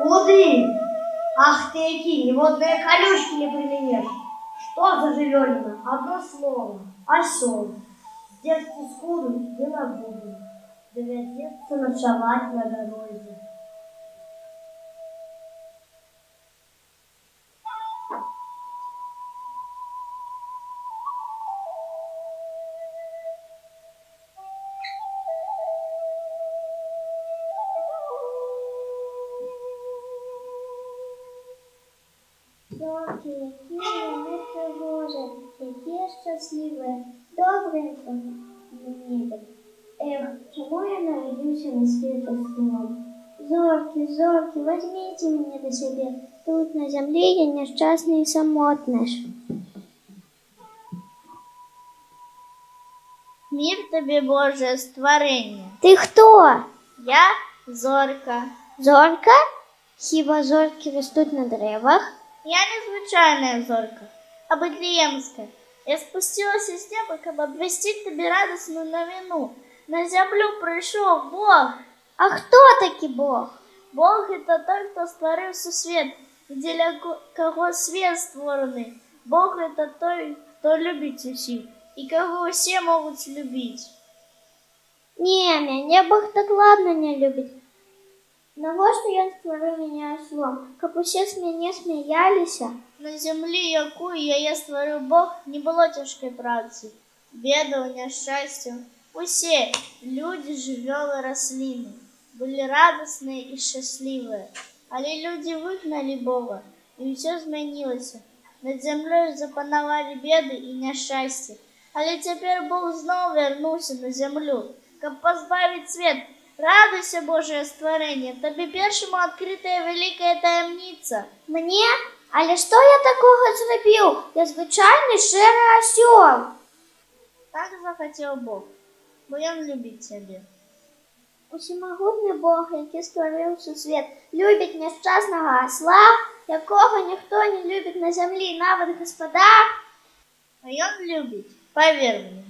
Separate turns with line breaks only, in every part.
Куды? Ах ты, какие водные колючки не применишь. Что за живёлина? Одно слово. Осёл. С детства скуду, дела буду. Доведется ночевать на дороге.
Зорки, які вони тривожать, які щасливі, добренько на небі. Эх, чому я народився на світ ослом? Зорки, зорки, возьмите меня до себе. Тут на земле я несчастный и самотный.
Мир тобі, Боже, створення.
Ты кто?
Я зорка.
Зорка? Хіба зорки растут на деревах?
Я незвичайная зорка, а Бетлеемская. Я спустилась из неба, чтобы обвестить тебе радостную новину. На землю пришел Бог.
А кто таки Бог?
Бог — это тот, кто створил свет, и для кого свет створений. Бог — это той, кто любит усіх, и кого все могут любить.
Не, меня Бог так ладно не любит. Навошта ён створил меня ослом, каб усе с мяне смеялись?
На землі, яку яе створил Бог, не было тяжкой працы, бедаў, няшчасцяў. Усе люди, жывёлы, расліны были радостные и счастливые. Але люди выгнали Бога, и все змянилось. Над землей запанавали беды и няшчасці. Але теперь Бог снова вернулся на землю, каб позбавить свет. Радуйся, Божие створение, тебе першему открытая великая таємниця.
Мне? Але что я такого зробив? Я звичайний шэры осел.
Так захотел Бог, бо Ён любить тебе.
Усемогутний Бог, який створив світ, любить нещасного осла, якого ніхто не любить на землі, навіть господар.
А Ён любить, повір мені.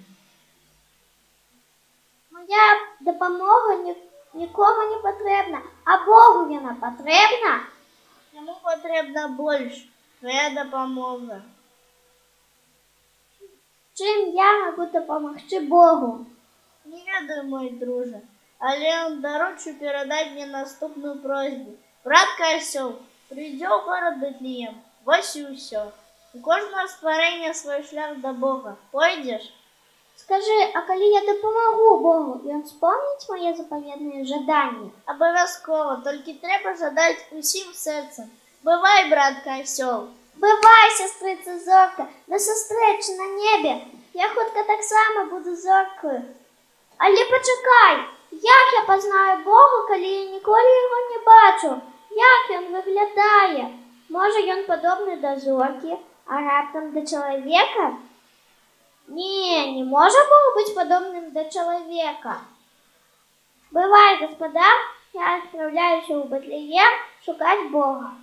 Моя допомога нікому не потрібна, а Богу вона потрібна.
Йому потрібна більше твоя допомога.
Чим я можу допомогти Богу?
Не ведаю, мой друже, але он доручу передать мне наступную просьбу. Братка Осел, прийди в город Бетлеем, ось і все. У кожного створення свой шлях до Бога. Пойдешь?
Скажи, а коли я допомогу Богу, і він вспомнить моє заповідне жадання?
Обов'язково, тільки треба жадать усім серцем. Бывай, братка Осел.
Бывай, сестрица Зорка, до зустрічі на небі. Я хутка так само буду зоркою. Але почекай, як я познаю Бога, коли я ніколи його не бачу? Як він виглядає? Може, він подобний до зорки, а раптом до чоловіка? Ні, не може Бог бути подобним до чоловіка. Бывай, господа, я відправляюся у Бетлеєм шукати Бога.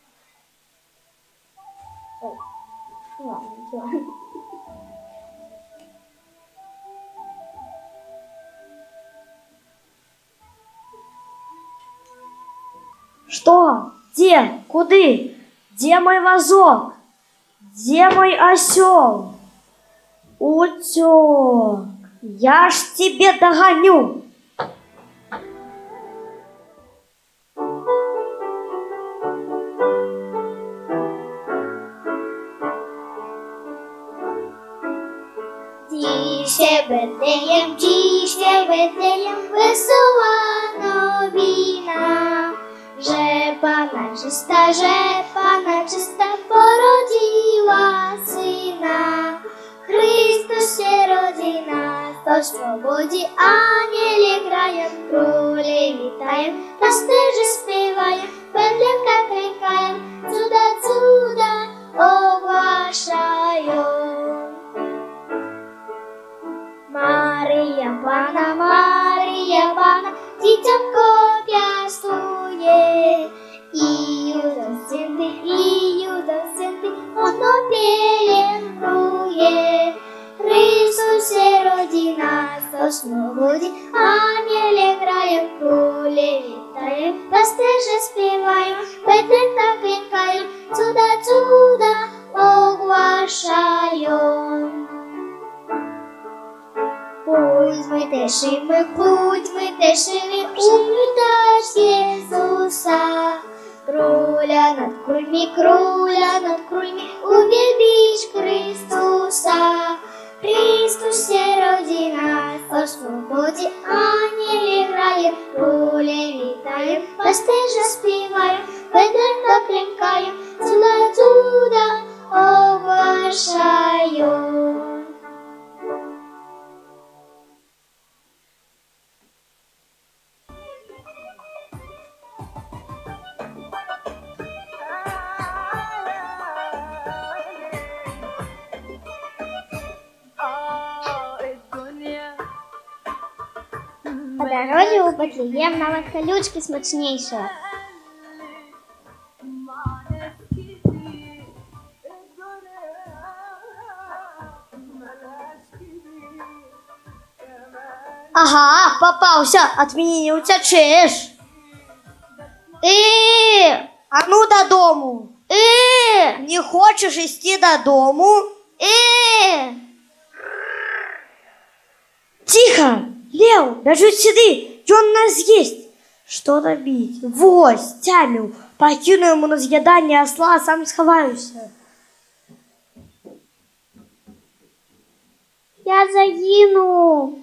Ой, ладно, нічого.
Что? Где? Куды? Где мой вазок? Где мой осел? Утек, я ж тебе догоню.
Dziś Betlejem wesoła nowina, że Panna czysta porodziła syna. Chrystus się rodzi nas, to swobodzi aniele grają, króle witają, pasterze śpiewają, Betlemka klękają, cuda, cuda ogłaszają. Maria Pana, dzieciątko piastuje. I Józef święty, ono pielęgnuje. Chrystus się rodzi nas, to swobodzi aniele grają, króle witają, pasterze пастежі співаю, петренка клінкаю, цуда, цуда оглашаю. Путь ми тешили у вітаж Єзуса. Круля над крульми, увеличь Христуса. Христусе роди нас, о свободі ангели грають, круле вітаю, пастежа співаю, петренка клінкаю, цуда, цуда оглашаю. По дороге у Бетлеєм нам от колючки смачнейшие.
Ага, попался, от меня не утечешь. А ну додому. Не хочешь идти додому? Тихо! Лео, даже сюди, он нас есть. Что робить? Вось, тямил. Покину ему на съедание осла, а сам сховаюся.
Я загину.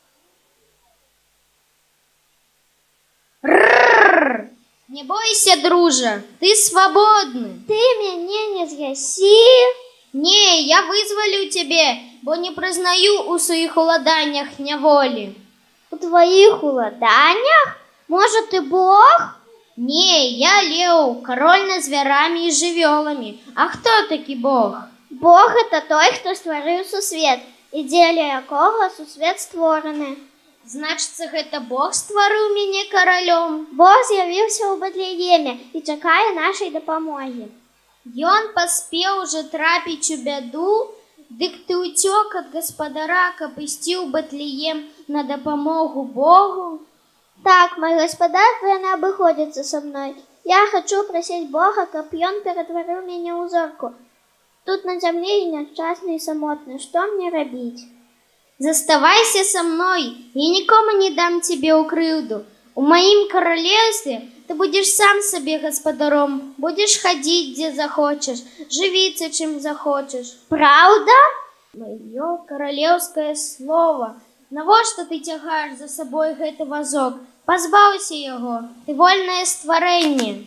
Не бойся, друже, ты свободный.
Ты меня не з'яси.
Не, я вызволю тебе, бо не признаю у своих уладаннях няволі.
У твоих уладаннях? Может, ты Бог?
Не, я Лео, король над звярами и жывёламі. А хто такі Бог?
Бог — это той, хто створив сусвет, і дзеля якого сусвет створены.
Значыцца, гэта Бог стварыў мяне каралём.
Бог з'явіўся ў Бетлееме і чакае нашай дапамогі.
Ён паспеў уже трапіць у бяду, дык ты уцёк ад гаспадара, каб ісці ў Бетлеем на дапамогу Богу?
Так, мой гаспадар не абыходзіцца са мной. Я хочу прасіць Бога, каб ён ператварыў мяне ў зорку. Тут на зямлі і няшчасны і самотны. Што мне рабіць?
Заставайся со мной, я никому не дам тебе укрывду. У моим королевстве ты будешь сам себе господаром, будешь ходить, где захочешь, живиться, чем захочешь.
Правда?
Мое королевское слово. Навошта ты тягаешь за собой гэты вазок? Позбаўся его, ты вольное створение.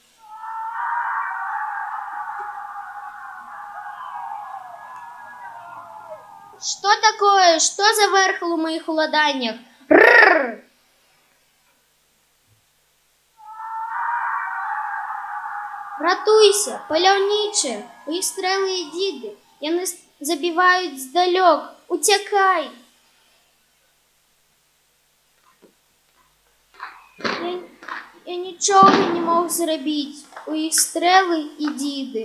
Что такое? Что за верхол у моих уладаннях? Рррр! Ратуйся, паляўнічы, у іх стрэлы і дзіды, яны забіваюць здалёк, уцякай! Я нічога не мог зрабіць, у іх стрэлы і дзіды.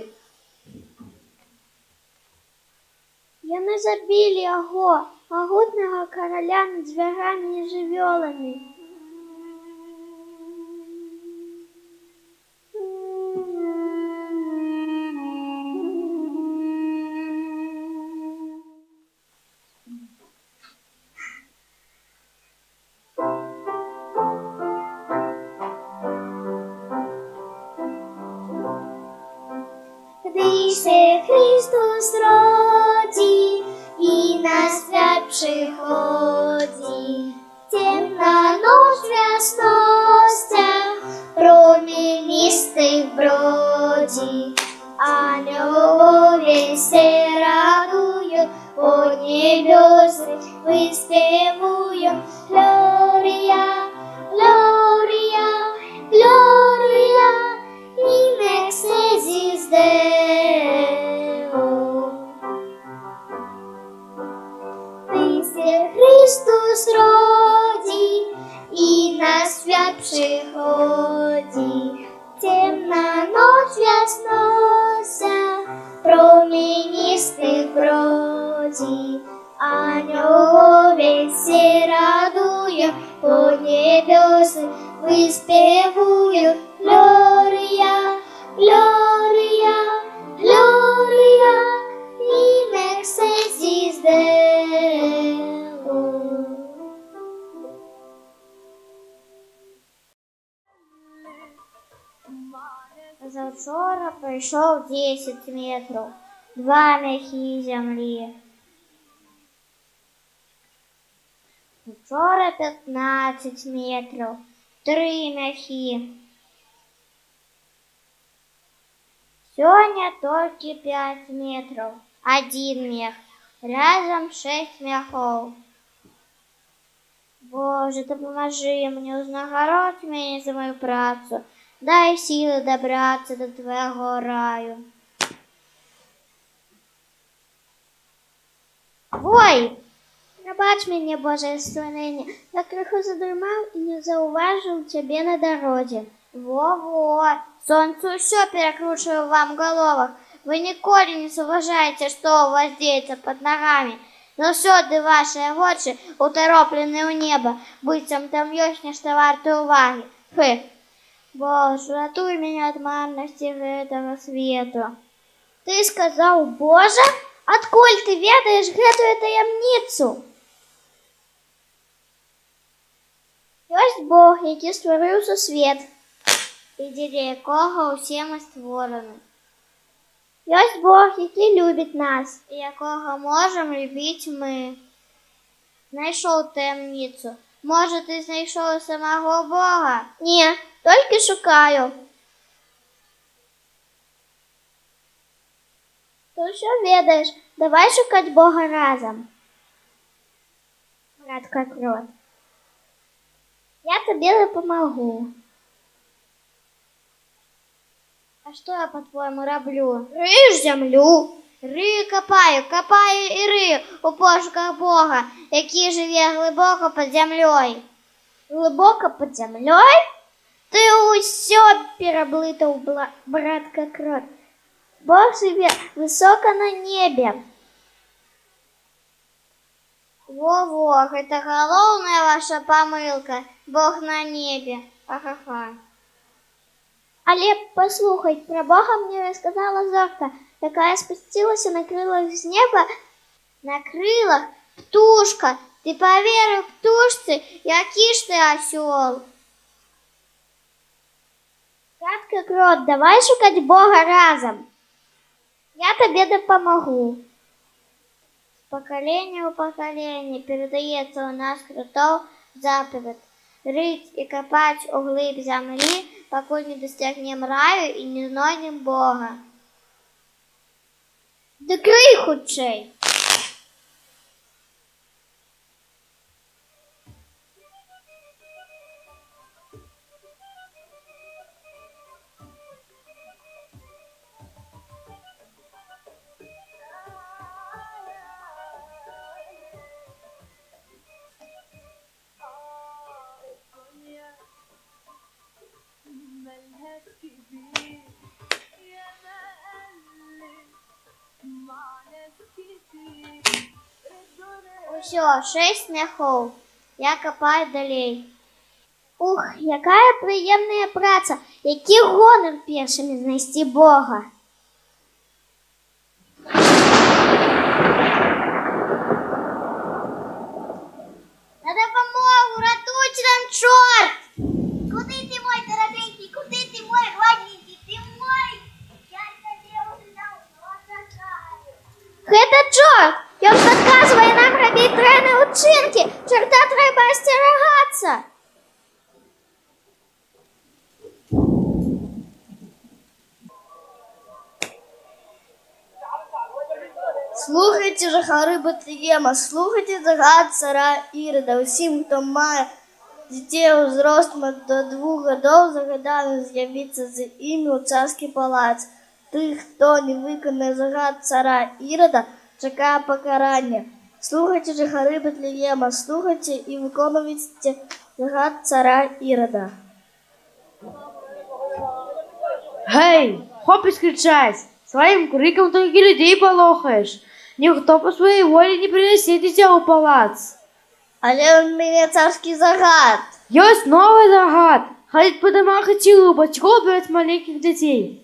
Яны забілі яго, магутнага караля над звярамі і жывёламі. Gdyś się Chrystus rodzi i na świat przychodzi, ciemna noc w jasnościach promienistych brodzi. Aniołowie się radują, pod niebiosy wyśpiewują. Gloria, Gloria, Gloria, in excelsis Deo. Gdy się Chrystus rodzi i na świat przychodzi, ciemna noc w jasnościach promienistych brodzi. Aniołowie Завчора пройшов 10 метрів, 2 м'яхи землі. Вчора 15 метрів, 3 м'яхи. Сьогодні тільки 5 метрів, 1 м'ях. Разом 6 м'яхов. Боже, допоможи мені, узнагородь мене за мою працю. Дай сили добратися до твого раю. Ой! Пробач мене, божественне, я криху задурмав і не зауважив тебе на дорозі. Во-во, сонце все перекручиває вам в головах. Вы николи не соображаете, что у вас деется под ногами. Но всюди ваши очи утороплены у неба, быццам там ёсць нешта варте уваги. Фы. Боже, ратуй меня от марности этого свету. Ты сказал, Боже? Откуль ты ведаешь гэтую таямніцу? Ёсць Бог, які стварыў сусвет, і дзеля якога ўсе мы створаны. Ёсць Бог, які любіць нас, і якога можам любіць мы. Знайшоў таямніцу. Можа, ты знайшоў самого Бога? Не, толькі шукаю. Ты ўсё ведаеш, давай шукаць Бога разам. Братка Крот, я тебе допомогу. А что я, по-твоему, роблю? Рыешь землю. Рыю, копаю и рыю у пошуках Бога, який живе глибоко під землею. Глибоко під землею? Ти усьо переблитав, братка Крот. Бог живе високо на небе. Во-во, это головная ваша помилка. Бог на небе. Ха-ха-ха. Але послухай, про Бога мне рассказала Зорка, якая спустилася на крылах з неба. На крылах птушка. Ты поверив птушці, який ж ти осел? Братка Крот, давай шукать Бога разом. Я тебе допомогу. С поколения в поколение передается у нас кротов заповедь рыть и копать углыб земли, покуль не достигнем раю и не знойдем Бога. Да крий худшей! Усё, 6 м'яхов. Я копаю далей. Ух, якая приємна праця. Який гонор першими знайти Бога. На допомогу, ратуйте нам, чорт! Куди ти, мой дорогенький, куди ти, мой гладенький, ти мой? Я тебе уже давно шукаю. Гэта чорт! Ён падказвае нам рабіць дрэнныя ўчынкі. Чорта трэба асцерагацца.
Слухайте жыхары Батлеема, слухайте загад цара Ірода. Усім, хто мае дзяцей узростам до 2 гадоў, загадана з'явіцца з імі ў царскі палац. Тых, хто не выканае загад цара Ірода, чакае пакаранне. Слухайте жыхары Батлеема, слухайте і выконвайце загад цара Ірода.
Гей, хопіць кричаць! Своим криком только людей полохаешь. Никто по своей воле не принесет тебя в палац.
Але у меня царский загад.
Есть новый загад. Ходить по домам и у батьков брать маленьких детей.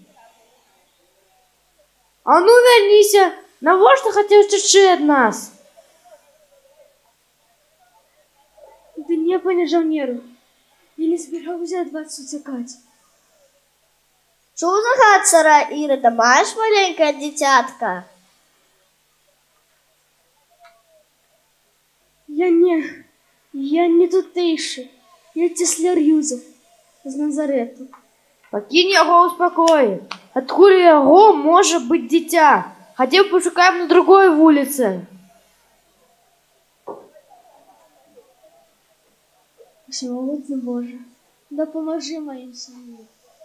А ну вернися. На что хотел еще от нас?
Да не, пане жаўнеру. Я не собирался от вас уцекать.
Чув за цара Ірода, маєш маленьке дитятка?
Я не тутейший, я тесляр Юзеф з Назарету. Покинь його у спокої. Откуда його може бути дитя? Хотів пошукаємо на другой вулиці.
Всемогутний Боже, допоможи моїм сім'ї.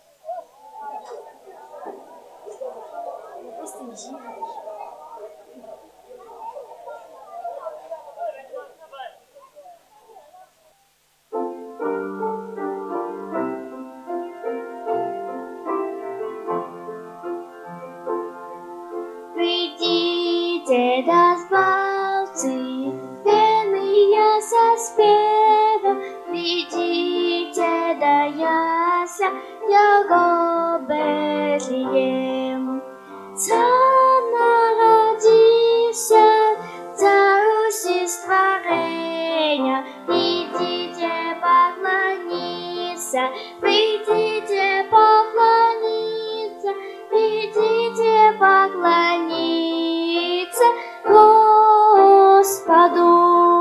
Прийдіть до збавці, п'яний заспівав, прийдіть до ясля його Бетлеєм. Цар народився, цар усі створення, прийдіть поклоніться, прийдіть поклоніться, прийдіть поклоніться Господу.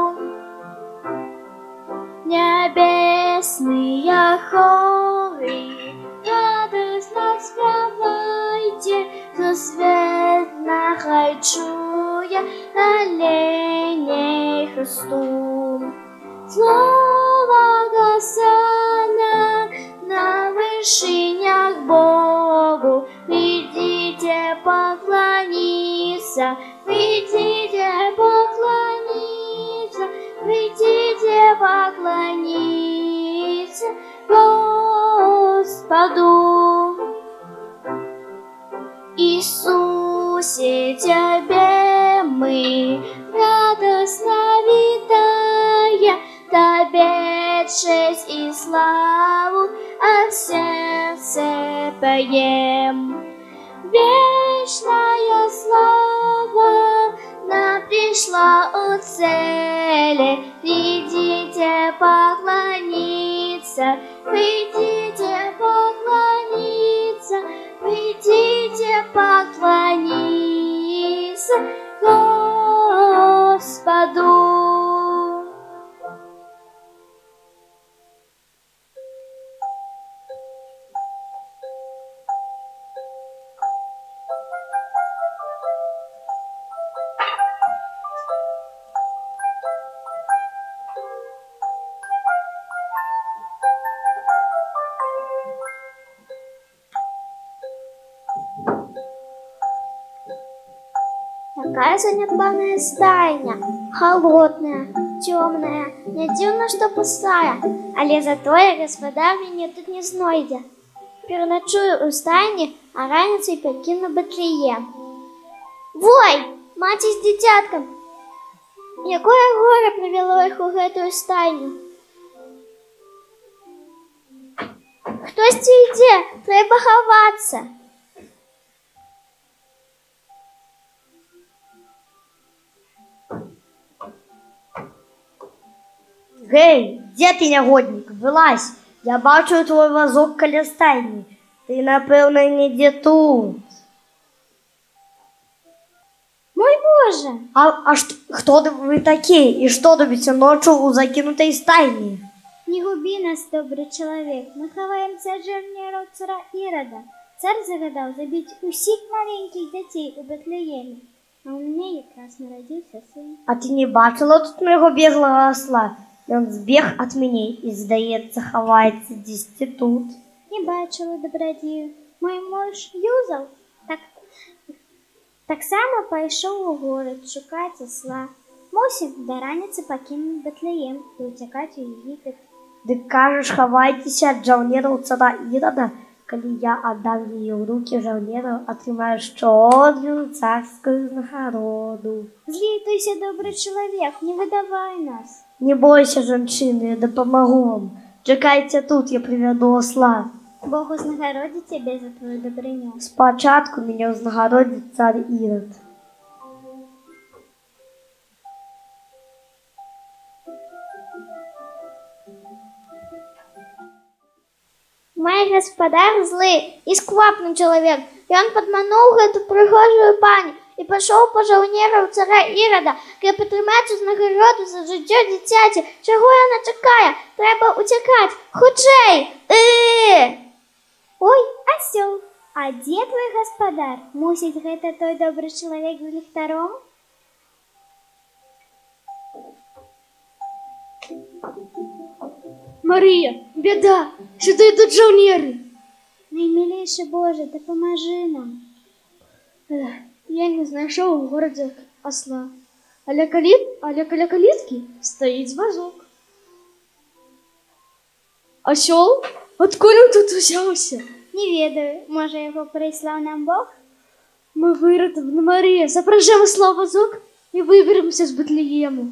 Небесные хоры, радостно спевайте, за свет нахайчуя на лене Христу. Слово Госана на вышинях Богу, придите поклониться, придите поклониться, придите поклониться Господу. Иисусе, Тебе мы радостно витая, Тебе честь и славу от сердца поем. Вечная слава нам пришла от цели, придите поклониться, придите поклониться, придите поклониться Господу. Какая занедбанная стайня, холодная, темная, не дивно, что пустая, але зато я господар меня тут не знойдя. Переночую у стайні, а раніцей покину Бетлеєм. Вой, маті з дитятком! Якое горе привело їх у гэтую стайню? Хтось йде, треба ховатися.
Гей, де ти, нягодник? Вилазь, я бачу твой вазок каля стайні. Ти, напевно, не де тут.
Мой Боже!
Хто ви такі? І що робите ночі у закинутій стайні?
Не губи нас, добрый человек, мы ховаемся от жарнеров цара Ирода. Царь загадал забить усіх маленьких детей у Бетлеємі, а у мене якраз народився син.
А ти не бачила тут моєго біглого осла? Він збіг від мене і, здається, ховається десь тут.
Не бачила, добродію. Мой муж Юзал так само пойшов у город шукати осла. Мусим до раницы покинуть Бетлеєм і утекать у Єгипет.
Ты кажешь, ховайтеся от жаўнераў цара Ірода, калі я аддам яе ў рукі жаўнераў, атрымаеш чорную царскую нагороду.
Злітуйся, добрый человек, не выдавай нас.
Не бойся, жанчыны, я дапамагу вам. Чакайце тут, я прывяду осла.
Бог узнагородит тебя за твою добрыню.
Спачатку мяне ўзнагародзіць цар Ірод.
Мой гаспадар злы і сквапны чалавек. Ён падмануў гэту прыгожую пані і пашоў па жаўнераў цара Ірада, каб атрымаць узнагароду за жыццё дзіцяці. Чаго яна чакае? Трэба уцякаць. Хутчэй! Ой, асёл, а дзе твой гаспадар? Мусіць, гэта той добры чалавек з ліхтаром?
Мария, беда! Сюда идут жаўнеры!
Наймилейший Боже, дапамажы нам.
Я не знайшоў у горадзе осла. Але каля каліткі стаіць вазок. Асёл? Адкуль он тут узяўся?
Не ведаю, можа яго прыслаў нам Бог?
Мы выратаваны, Мария, запражем осла в вазок и выберемся з Бетлеему.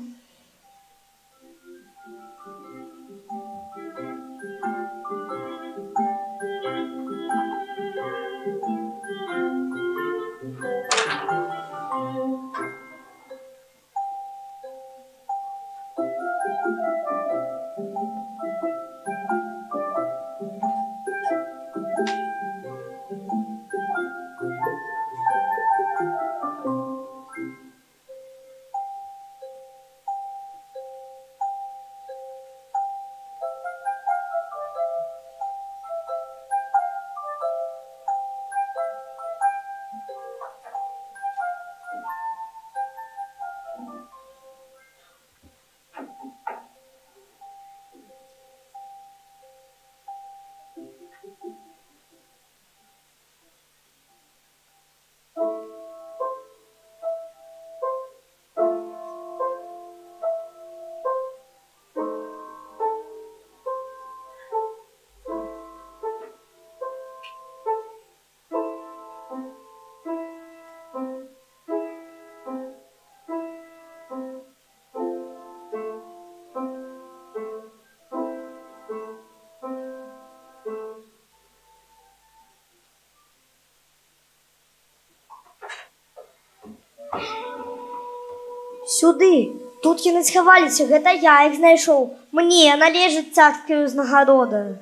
Сюды, тут яны схаваліся, гэта я іх знайшоў. Мне належыць царская ўзнагарода.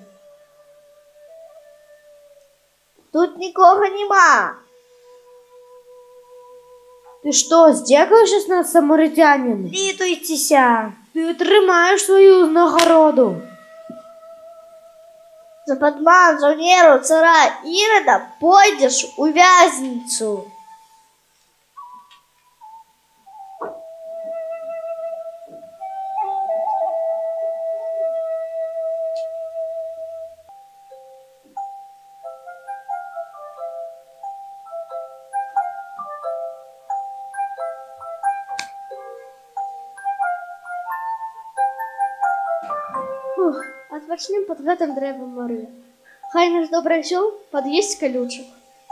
Тут нікога нема.
Ты что, здзекаешся на самарытянін?
Літуйцеся.
Ты атрымаеш сваю ўзнагароду.
За падман жаўнераў цара Ірада пойдзеш у вязніцу.
Адпачнем пад гэтым дрэвам, Марыя. Хай наш добры асёл пад'есць калючак.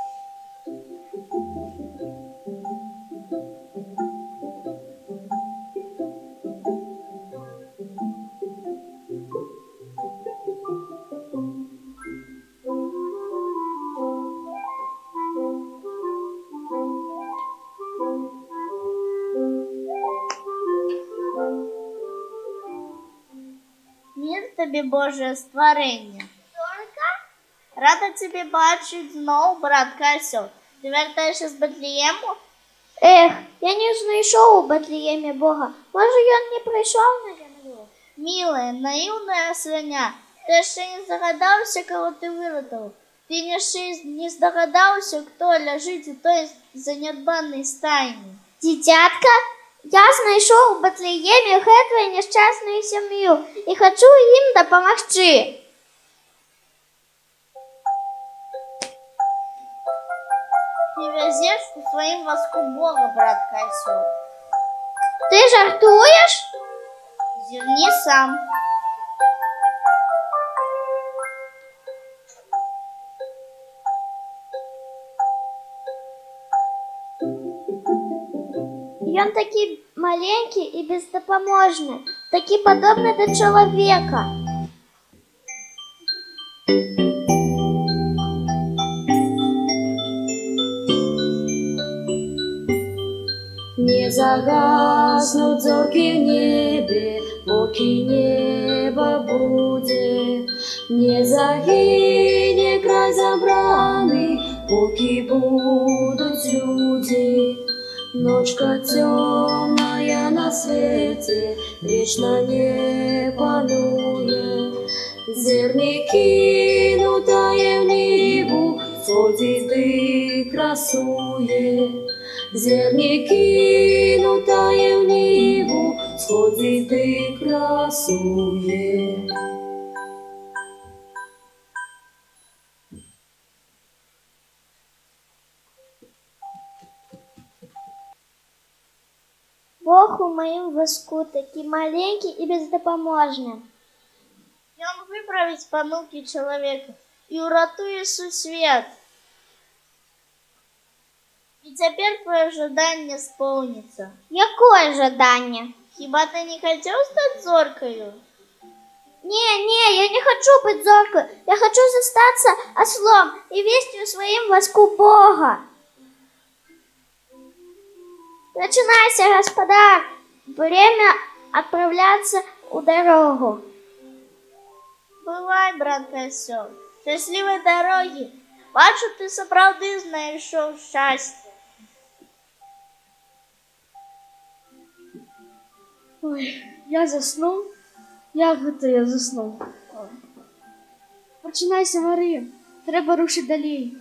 Мир тебе, Божие створение. Рада тебе бачить знову, братка Асёл. Ты вертаешься з Бетлеему?
Эх, я не знайшоў у Бетлееме Бога. Можа, ён не прыйшоў на зямлю?
Милая, наивная свиня, ты яшчэ не здагадаўся, кого ты выратаваў. Ты яшчэ не здагадаўся, хто ляжыць у той занядбанай стайні.
Дзіцятка, я знайшоў у Бетлееме гэтую няшчасную сям'ю і хачу ім дапамагчы.
Ты везешь у своим воску Бога, братка Асёл.
Ты жартуеш?
Зерни сам.
Ён такі маленькі і бездапаможны, такі падобны да чалавека.
Не загаснут зорки в небе, поки небо будет, не загинет хай забраны, поки будуть люди. Ночка темная на свете вечно не панує. Зерни кинутає в ниву, сходить і красує. Зерни кинутає в ниву, сходить і красує.
Бог у моем воску такий маленький и бездопоможный.
И он выправить помылки человека и уратує сусвет. И теперь твое жадание сполнится.
Якое жадание?
Хіба ты не хотел стать зоркою?
Не, я не хочу быть зоркой. Я хочу застаться ослом и вести в своем воску Бога. Начинайся, господа. Время отправляться в дорогу.
Бывай, брат осел. Счастливой дороги. Бачу, ти справді знайшов щастя.
Ой, я заснув. Як то я заснув? Починайся, Марія. Треба рушити далі.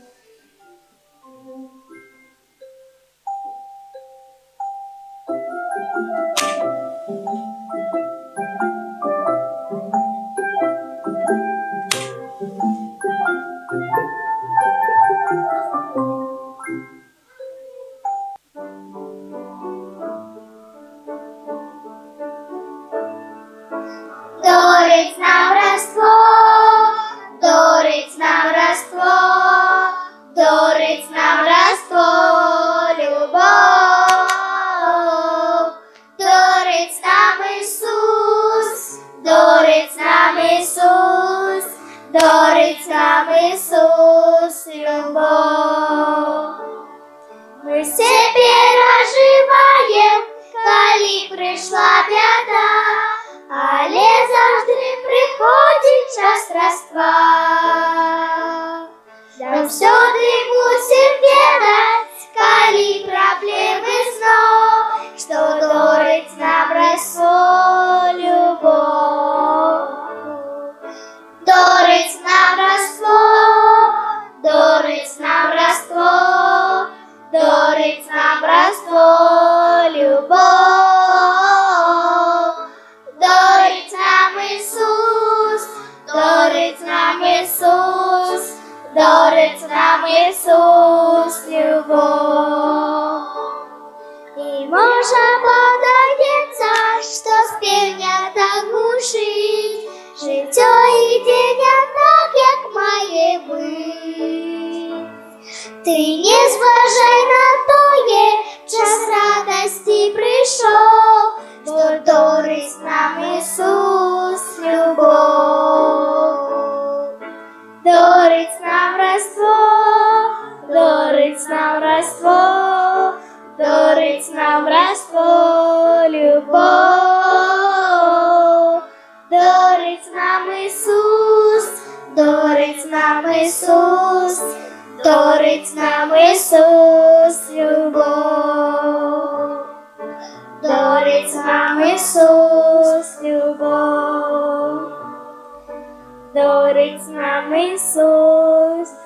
Дорить нам Рождество, дорить нам Рождество, дорить нам Рождество, любов. Дорить нам Ісус, дорить нам Ісус, дорить нам Ісус, любов. Мы все переживаем, коли пришла беда, але завжди приходить час Рождества. Нам всюди мусим ведать, коли проблемы знов, что дорить нам Рождество, любовь. Дорить нам Рождество, дорить нам Рождество, дорить нам Рождество, любовь. Дорить нам Ісус, дорить нам Ісус, дорить нам Ісус, любов. І може подається, що співня так глушить, життя іде не так, як має бути. Ти не зважай на тоє, час радості прийшов, бо дорить нам Ісус, любов. Дорить нам Рождество, дорить нам Рождество, дорить нам Рождество, любов. Дорить нам Ісус, дорить нам Ісус, дорить нам Ісус, любов. Дорить нам Ісус, любов. Дорить нам Ісус,